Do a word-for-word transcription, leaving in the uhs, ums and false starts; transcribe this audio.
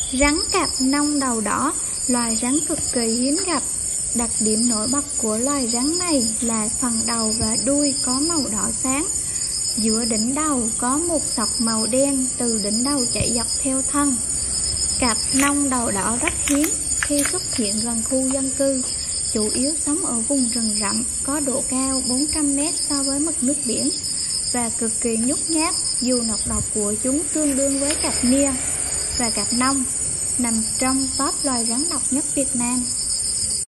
Rắn cạp nông đầu đỏ, loài rắn cực kỳ hiếm gặp. Đặc điểm nổi bật của loài rắn này là phần đầu và đuôi có màu đỏ sáng. Giữa đỉnh đầu có một sọc màu đen từ đỉnh đầu chạy dọc theo thân. Cạp nông đầu đỏ rất hiếm khi xuất hiện gần khu dân cư, chủ yếu sống ở vùng rừng rậm có độ cao bốn trăm mét so với mực nước biển và cực kỳ nhút nhát, dù nọc độc của chúng tương đương với cạp nia và cạp nông, nằm trong top loài rắn độc nhất Việt Nam.